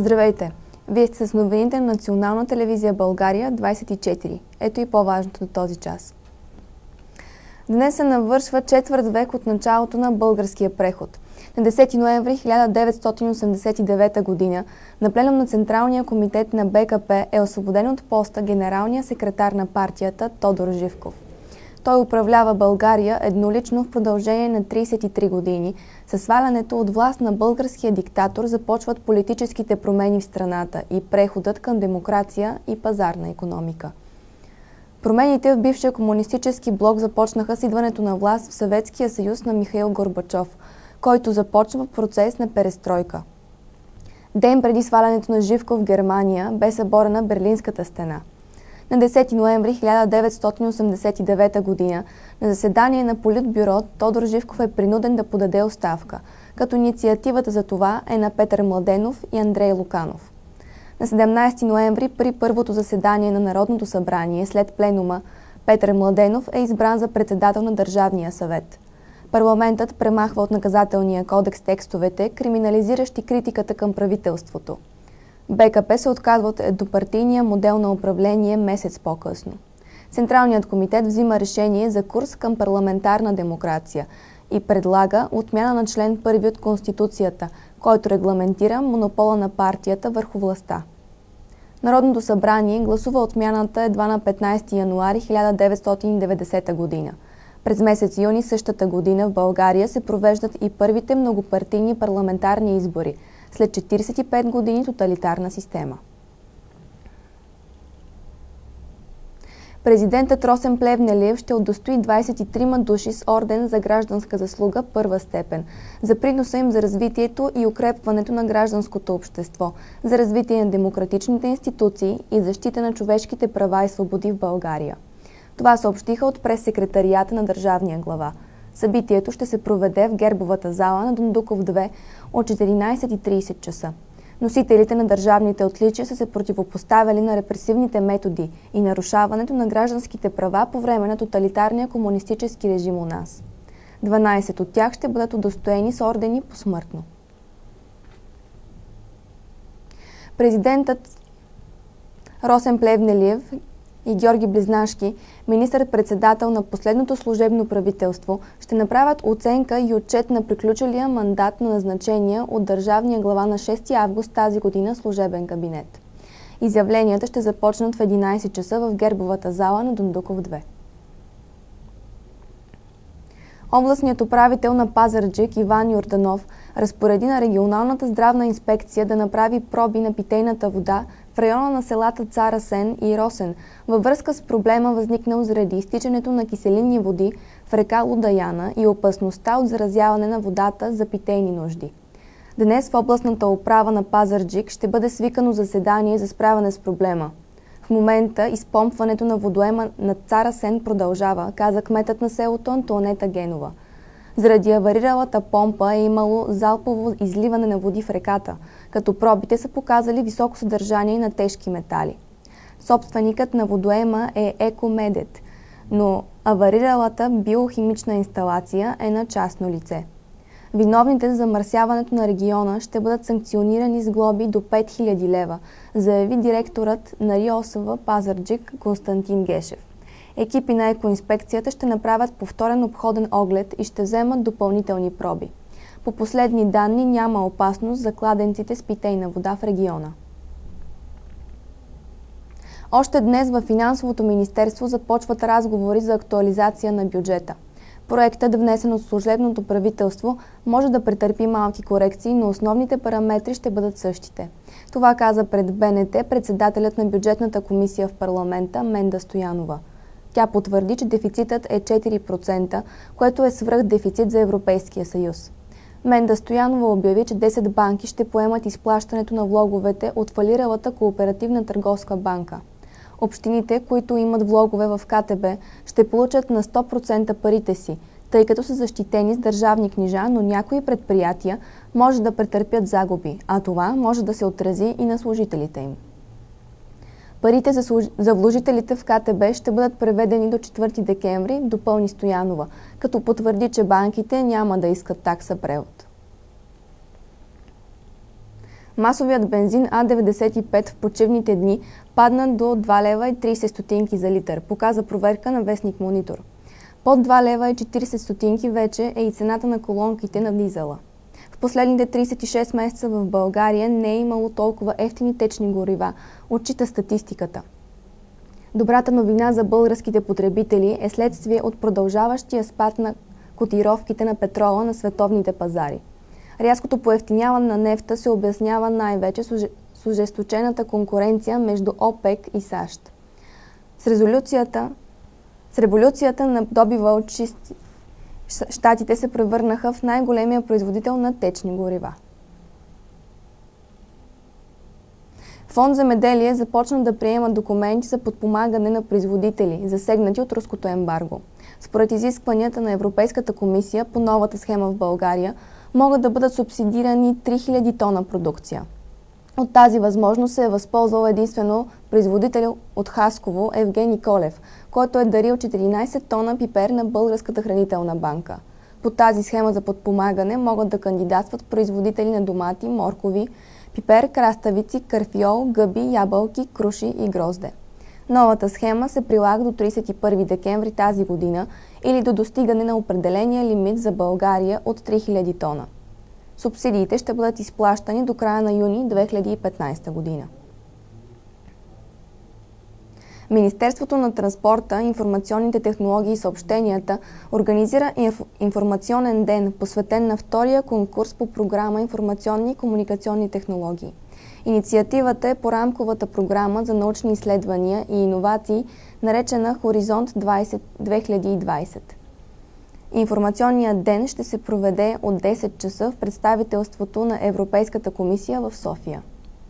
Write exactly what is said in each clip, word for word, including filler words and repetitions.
Здравейте! Вие сте с новините на Национална телевизия България двадесет и четири. Ето и по-важното до този час. Днес се навършва четвърт век от началото на българския преход. На десети ноември хиляда деветстотин осемдесет и девета година на пленум на Централния комитет на Б К П е освободен от поста генералния секретар на партията Тодор Живков. Той управлява България еднолично в продължение на тридесет и три години. Със свалянето от власт на българския диктатор започват политическите промени в страната и преходът към демокрация и пазарна икономика. Промените в бившия комунистически блок започнаха с идването на власт в Съветския съюз на Михаил Горбачов, който започва процес на перестройка. Ден преди свалянето на Живков в Германия бе съборена Берлинската стена. На десети ноември хиляда деветстотин осемдесет и девета година на заседание на Политбюро Тодор Живков е принуден да подаде оставка, като инициативата за това е на Петър Младенов и Андрей Луканов. На седемнадесети ноември при първото заседание на Народното събрание след пленума Петър Младенов е избран за председател на Държавния съвет. Парламентът премахва от наказателния кодекс текстовете, криминализиращи критиката към правителството. Б К П се отказва от еднопартийния модел на управление месец по-късно. Централният комитет взима решение за курс към парламентарна демокрация и предлага отмяна на член първи от Конституцията, който регламентира монопола на партията върху властта. Народното събрание гласува отмяната едва на петнадесети януари хиляда деветстотин и деветдесета година. През месец юни същата година в България се провеждат и първите многопартийни парламентарни избори, след четиридесет и пет години тоталитарна система. Президентът Росен Плевнелиев ще удостои двадесет и трима души с орден за гражданска заслуга първа степен, за приноса им за развитието и укрепването на гражданското общество, за развитие на демократичните институции и защита на човешките права и свободи в България. Това съобщиха от прес-секретарията на държавния глава. Събитието ще се проведе в Гербовата зала на Дондуков две от четиринадесет и тридесет часа. Носителите на държавните отличия са се противопоставили на репресивните методи и нарушаването на гражданските права по време на тоталитарния комунистически режим у нас. дванадесет от тях ще бъдат удостоени с ордени посмъртно. Президентът Росен Плевнелиев и Георги Близнашки, министър-председател на последното служебно правителство, ще направят оценка и отчет на приключилия мандат на назначения от държавния глава на шести август тази година служебен кабинет. Изявленията ще започнат в единадесет часа в Гербовата зала на Дондуков две. Областният управител на Пазарджик Иван Йорданов разпореди на регионалната здравна инспекция да направи проби на питейната вода в района на селата Цар Асен и Росен във връзка с проблема, възникнал заради изтичането на киселинни води в река Лудаяна и опасността от заразяване на водата за питейни нужди. Днес в областната управа на Пазарджик ще бъде свикано заседание за справяне с проблема. В момента изпомпването на водоема на Цар Асен продължава, каза кметът на селото Антоанета Генова. Заради авариралата помпа е имало залпово изливане на води в реката, като пробите са показали високо съдържание на тежки метали. Собственикът на водоема е Екомедет, но авариралата биохимична инсталация е на частно лице. Виновните за замърсяването на региона ще бъдат санкционирани с глоби до пет хиляди лева, заяви директорът на РИОСВ Пазарджик Константин Гешев. Екипи на екоинспекцията ще направят повторен обходен оглед и ще вземат допълнителни проби. По последни данни няма опасност за кладенците с питейна вода в региона. Още днес във Финансовото министерство започват разговори за актуализация на бюджета. Проектът, внесен от служебното правителство, може да претърпи малки корекции, но основните параметри ще бъдат същите. Това каза пред Б Н Т председателят на бюджетната комисия в парламента Менда Стоянова. Тя потвърди, че дефицитът е четири процента, което е свръхдефицит за Европейския съюз. Менда Стоянова обяви, че десет банки ще поемат изплащането на влоговете от фалиралата Кооперативна търговска банка. Общините, които имат влогове в К Т Б, ще получат на сто процента парите си, тъй като са защитени с държавни книжа, но някои предприятия може да претърпят загуби, а това може да се отрази и на служителите им. Парите за, служ... за вложителите в К Т Б ще бъдат преведени до четвърти декември, допълни Стоянова, като потвърди, че банките няма да искат такса превод. Масовият бензин А деветдесет и пет в почивните дни падна до два лева и тридесет стотинки за литър, показа проверка на вестник Монитор. Под два лева и четиридесет стотинки вече е и цената на колонките на дизела. В последните тридесет и шест месеца в България не е имало толкова евтини течни горива, отчита статистиката. Добрата новина за българските потребители е следствие от продължаващия спад на котировките на петрола на световните пазари. Рязкото поевтиняване на нефта се обяснява най-вече с ожесточената конкуренция между ОПЕК и САЩ. С резолюцията, с революцията на добива от чисти, щатите се превърнаха в най-големия производител на течни горива. Фонд Земеделие започна да приема документи за подпомагане на производители, засегнати от руското ембарго. Според изискванията на Европейската комисия по новата схема в България могат да бъдат субсидирани три хиляди тона продукция. От тази възможност се е възползвал единствено производител от Хасково Евгений Колев, който е дарил четиринадесет тона пипер на Българската хранителна банка. По тази схема за подпомагане могат да кандидатстват производители на домати, моркови, пипер, краставици, карфиол, гъби, ябълки, круши и грозде. Новата схема се прилага до тридесет и първи декември тази година или до достигане на определения лимит за България от три хиляди тона. Субсидиите ще бъдат изплащани до края на юни две хиляди и петнадесета година. Министерството на транспорта, информационните технологии и съобщенията организира инф... информационен ден, посветен на втория конкурс по програма Информационни и комуникационни технологии. Инициативата е по рамковата програма за научни изследвания и иновации, наречена Хоризонт две хиляди и двадесет. Информационният ден ще се проведе от десет часа в представителството на Европейската комисия в София.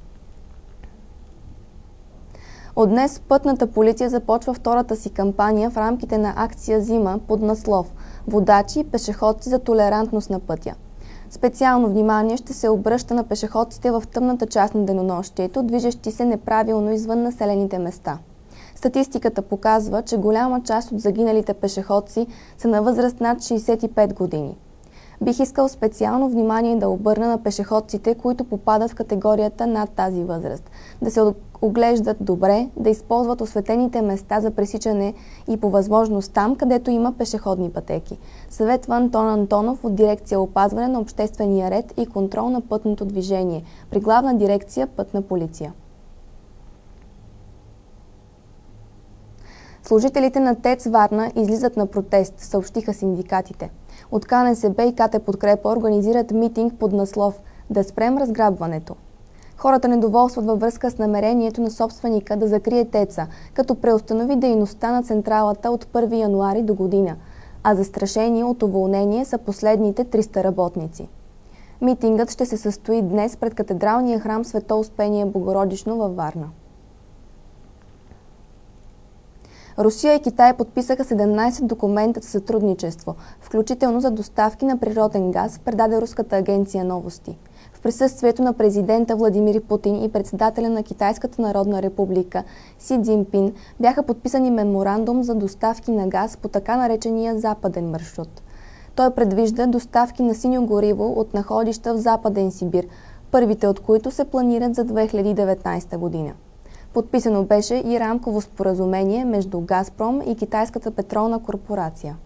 От днес пътната полиция започва втората си кампания в рамките на акция Зима под наслов «Водачи и пешеходци за толерантност на пътя». Специално внимание ще се обръща на пешеходците в тъмната част на денонощието, движещи се неправилно извън населените места. Статистиката показва, че голяма част от загиналите пешеходци са на възраст над шейсет и пет години. Бих искал специално внимание да обърна на пешеходците, които попадат в категорията над тази възраст. Да се оглеждат добре, да използват осветените места за пресичане и по възможност там, където има пешеходни пътеки. Съветва Антон Антонов от дирекция Опазване на обществения ред и контрол на пътното движение при Главна дирекция Пътна полиция. Служителите на ТЕЦ Варна излизат на протест, съобщиха синдикатите. От КНСБ и КТ Подкрепа организират митинг под наслов «Да спрем разграбването». Хората недоволстват във връзка с намерението на собственика да закрие ТЕЦа, като преустанови дейността на централата от първи януари до година, а застрашени от уволнение са последните триста работници. Митингът ще се състои днес пред катедралния храм Свето Успение Богородично във Варна. Русия и Китай подписаха седемнадесет документа за сътрудничество, включително за доставки на природен газ, предаде руската агенция Новости. В присъствието на президента Владимир Путин и председателя на Китайската народна република Си Цзинпин бяха подписани меморандум за доставки на газ по така наречения западен маршрут. Той предвижда доставки на синьо гориво от находища в Западен Сибир, първите от които се планират за две хиляди и деветнадесета година. Подписано беше и рамково споразумение между Газпром и Китайската петролна корпорация.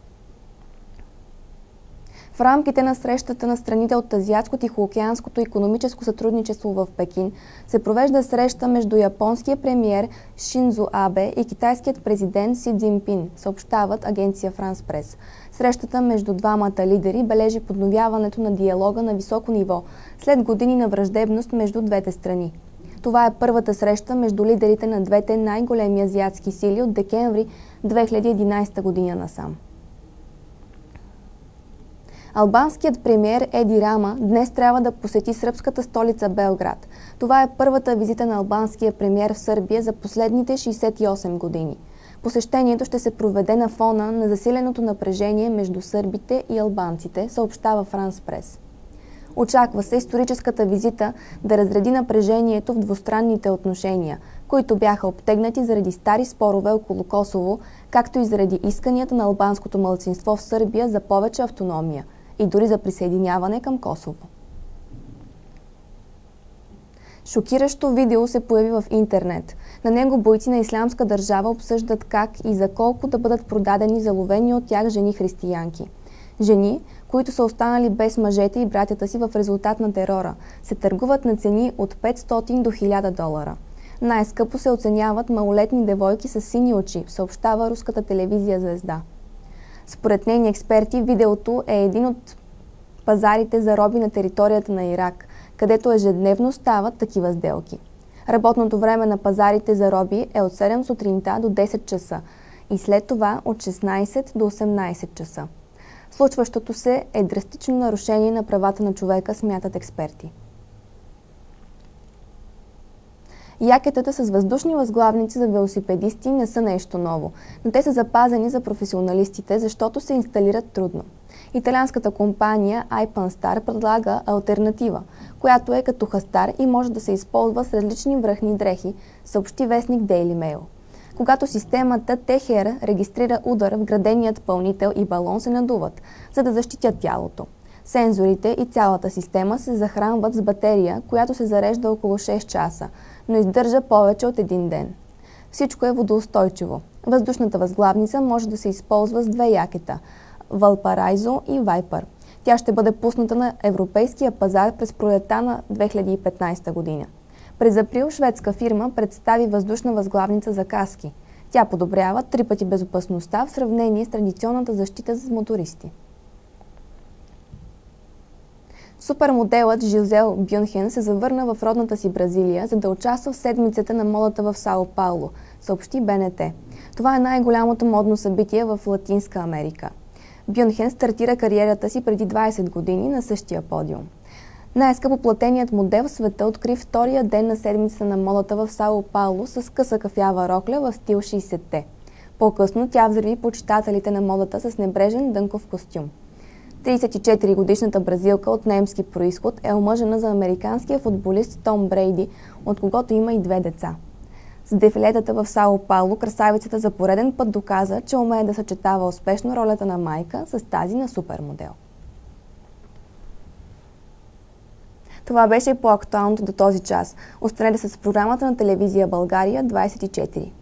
В рамките на срещата на страните от Азиатско-Тихоокеанското икономическо сътрудничество в Пекин се провежда среща между японския премиер Шинзо Абе и китайският президент Си Цзинпин, съобщават агенция Франс Прес. Срещата между двамата лидери бележи подновяването на диалога на високо ниво след години на враждебност между двете страни. Това е първата среща между лидерите на двете най-големи азиатски сили от декември две хиляди и единадесета година насам. Албанският премиер Еди Рама днес трябва да посети сръбската столица Белград. Това е първата визита на албанския премиер в Сърбия за последните шейсет и осем години. Посещението ще се проведе на фона на засиленото напрежение между сърбите и албанците, съобщава Франс Прес. Очаква се историческата визита да разреди напрежението в двустранните отношения, които бяха обтегнати заради стари спорове около Косово, както и заради исканията на албанското малцинство в Сърбия за повече автономия и дори за присъединяване към Косово. Шокиращо видео се появи в интернет. На него бойци на Ислямска държава обсъждат как и за колко да бъдат продадени заловени от тях жени християнки. Жени, които са останали без мъжете и братята си в резултат на терора, се търгуват на цени от петстотин до хиляда долара. Най-скъпо се оценяват малолетни девойки с сини очи, съобщава руската телевизия Звезда. Според нейни експерти, видеото е един от пазарите за роби на територията на Ирак, където ежедневно стават такива сделки. Работното време на пазарите за роби е от седем сутринта до десет часа и след това от шестнайсет до осемнайсет часа. Случващото се е драстично нарушение на правата на човека, смятат експерти. Якетата с въздушни възглавници за велосипедисти не са нещо ново, но те са запазени за професионалистите, защото се инсталират трудно. Италианската компания iPanstar предлага алтернатива, която е като хастар и може да се използва с различни връхни дрехи, съобщи вестник Daily Mail. Когато системата Т Х Р регистрира удар, вграденият пълнител и балон се надуват, за да защитят тялото. Сензорите и цялата система се захранват с батерия, която се зарежда около шест часа, но издържа повече от един ден. Всичко е водоустойчиво. Въздушната възглавница може да се използва с две якета – Valparaiso и Viper. Тя ще бъде пусната на европейския пазар през пролетта на две хиляди и петнайсета година. През април шведска фирма представи въздушна възглавница за каски. Тя подобрява три пъти безопасността в сравнение с традиционната защита за мотористи. Супермоделът Жизел Бюнхен се завърна в родната си Бразилия, за да участва в седмицата на модата в Сао Пауло, съобщи Б Н Т. Това е най-голямото модно събитие в Латинска Америка. Бюнхен стартира кариерата си преди двайсет години на същия подиум. Най-скъпо платеният модел в света откри втория ден на седмицата на модата в Сао Пауло с къса кафява рокля в стил шейсетте. По-късно тя взриви почитателите на модата с небрежен дънков костюм. трийсет и четири годишната бразилка от немски произход е омъжена за американския футболист Том Брейди, от когото има и две деца. С дефилетата в Сао Пауло красавицата за пореден път доказа, че умее да съчетава успешно ролята на майка с тази на супермодел. Това беше по-актуалното до този час. Останете с програмата на телевизия България двайсет и четири.